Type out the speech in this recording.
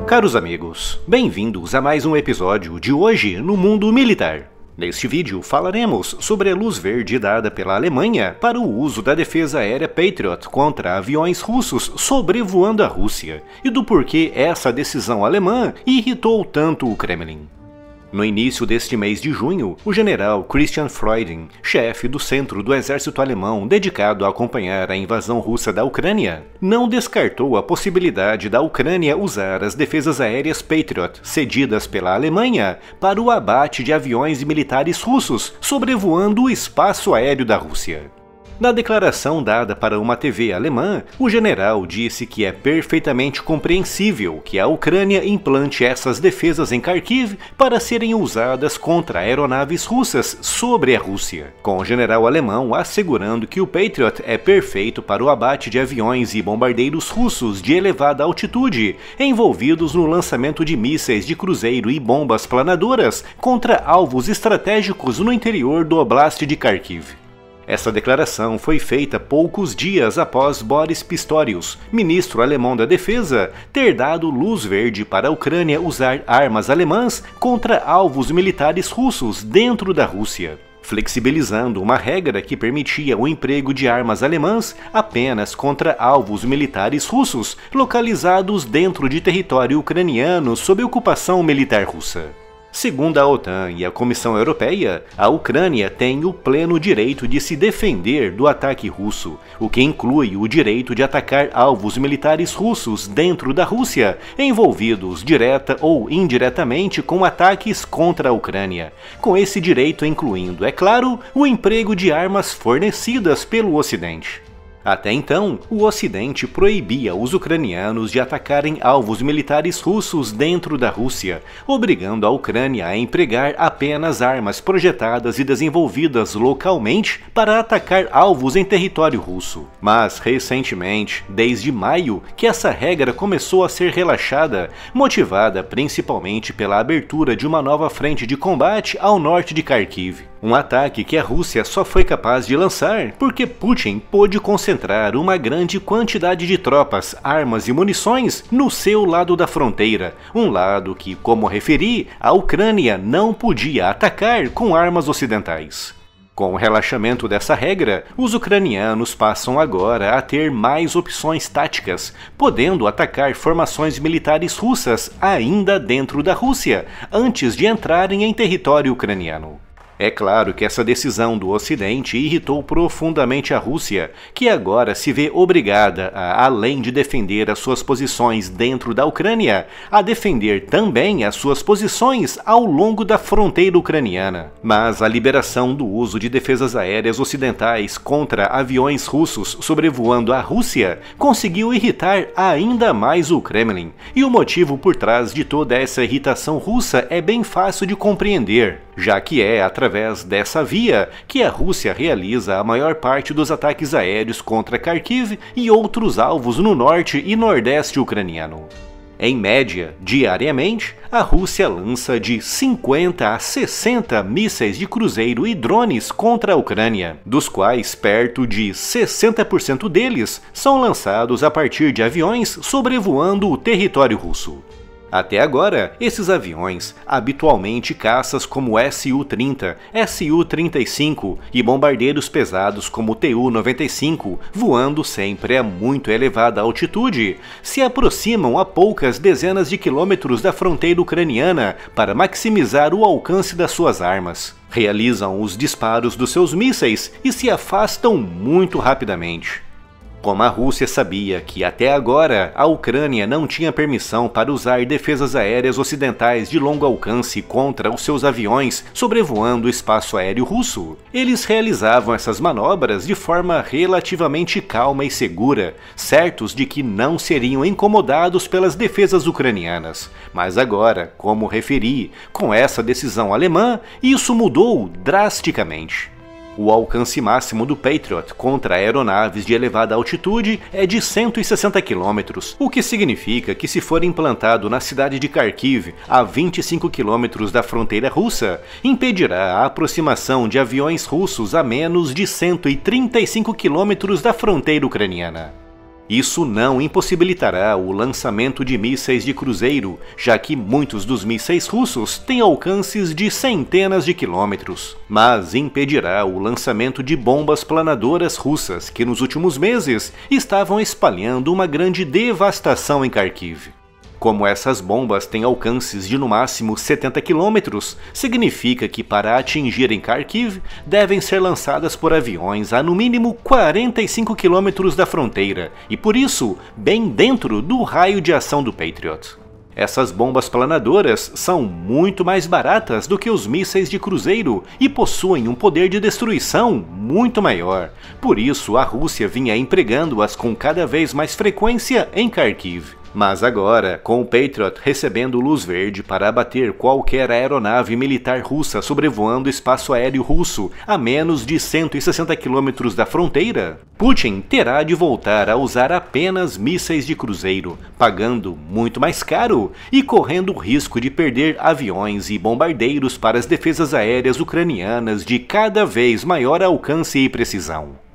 Caros amigos, bem-vindos a mais um episódio de Hoje no Mundo Militar. Neste vídeo falaremos sobre a luz verde dada pela Alemanha para o uso da defesa aérea Patriot contra aviões russos sobrevoando a Rússia e do porquê essa decisão alemã irritou tanto o Kremlin. No início deste mês de junho, o general Christian Freuding, chefe do centro do exército alemão dedicado a acompanhar a invasão russa da Ucrânia, não descartou a possibilidade da Ucrânia usar as defesas aéreas Patriot cedidas pela Alemanha para o abate de aviões militares russos sobrevoando o espaço aéreo da Rússia. Na declaração dada para uma TV alemã, o general disse que é perfeitamente compreensível que a Ucrânia implante essas defesas em Kharkiv para serem usadas contra aeronaves russas sobre a Rússia, com o general alemão assegurando que o Patriot é perfeito para o abate de aviões e bombardeiros russos de elevada altitude, envolvidos no lançamento de mísseis de cruzeiro e bombas planadoras contra alvos estratégicos no interior do Oblast de Kharkiv. Essa declaração foi feita poucos dias após Boris Pistorius, ministro alemão da Defesa, ter dado luz verde para a Ucrânia usar armas alemãs contra alvos militares russos dentro da Rússia, flexibilizando uma regra que permitia o emprego de armas alemãs apenas contra alvos militares russos localizados dentro de território ucraniano sob ocupação militar russa. Segundo a OTAN e a Comissão Europeia, a Ucrânia tem o pleno direito de se defender do ataque russo, o que inclui o direito de atacar alvos militares russos dentro da Rússia, envolvidos direta ou indiretamente com ataques contra a Ucrânia, com esse direito incluindo, é claro, o emprego de armas fornecidas pelo Ocidente. Até então, o Ocidente proibia os ucranianos de atacarem alvos militares russos dentro da Rússia, obrigando a Ucrânia a empregar apenas armas projetadas e desenvolvidas localmente para atacar alvos em território russo. Mas, recentemente, desde maio, que essa regra começou a ser relaxada, motivada principalmente pela abertura de uma nova frente de combate ao norte de Kharkiv. Um ataque que a Rússia só foi capaz de lançar porque Putin pôde concentrar uma grande quantidade de tropas, armas e munições no seu lado da fronteira, um lado que, como referi, a Ucrânia não podia atacar com armas ocidentais. Com o relaxamento dessa regra, os ucranianos passam agora a ter mais opções táticas, podendo atacar formações militares russas ainda dentro da Rússia, antes de entrarem em território ucraniano. É claro que essa decisão do Ocidente irritou profundamente a Rússia, que agora se vê obrigada a, além de defender as suas posições dentro da Ucrânia, a defender também as suas posições ao longo da fronteira ucraniana. Mas a liberação do uso de defesas aéreas ocidentais contra aviões russos sobrevoando a Rússia conseguiu irritar ainda mais o Kremlin, e o motivo por trás de toda essa irritação russa é bem fácil de compreender, já que é através dessa via que a Rússia realiza a maior parte dos ataques aéreos contra Kharkiv e outros alvos no norte e nordeste ucraniano. Em média, diariamente, a Rússia lança de 50 a 60 mísseis de cruzeiro e drones contra a Ucrânia, dos quais perto de 60% deles são lançados a partir de aviões sobrevoando o território russo. Até agora, esses aviões, habitualmente caças como Su-30, Su-35 e bombardeiros pesados como Tu-95, voando sempre a muito elevada altitude, se aproximam a poucas dezenas de quilômetros da fronteira ucraniana para maximizar o alcance das suas armas. Realizam os disparos dos seus mísseis e se afastam muito rapidamente. Como a Rússia sabia que até agora a Ucrânia não tinha permissão para usar defesas aéreas ocidentais de longo alcance contra os seus aviões sobrevoando o espaço aéreo russo, eles realizavam essas manobras de forma relativamente calma e segura, certos de que não seriam incomodados pelas defesas ucranianas. Mas agora, como referi, com essa decisão alemã, isso mudou drasticamente. O alcance máximo do Patriot contra aeronaves de elevada altitude é de 160 km, o que significa que, se for implantado na cidade de Kharkiv, a 25 km da fronteira russa, impedirá a aproximação de aviões russos a menos de 135 km da fronteira ucraniana. Isso não impossibilitará o lançamento de mísseis de cruzeiro, já que muitos dos mísseis russos têm alcances de centenas de quilômetros, mas impedirá o lançamento de bombas planadoras russas que nos últimos meses estavam espalhando uma grande devastação em Kharkiv. Como essas bombas têm alcances de no máximo 70 km, significa que para atingirem Kharkiv devem ser lançadas por aviões a no mínimo 45 km da fronteira e por isso bem dentro do raio de ação do Patriot. Essas bombas planadoras são muito mais baratas do que os mísseis de cruzeiro e possuem um poder de destruição muito maior. Por isso a Rússia vinha empregando-as com cada vez mais frequência em Kharkiv. Mas agora, com o Patriot recebendo luz verde para abater qualquer aeronave militar russa sobrevoando o espaço aéreo russo a menos de 160 km da fronteira, Putin terá de voltar a usar apenas mísseis de cruzeiro, pagando muito mais caro e correndo o risco de perder aviões e bombardeiros para as defesas aéreas ucranianas de cada vez maior alcance e precisão.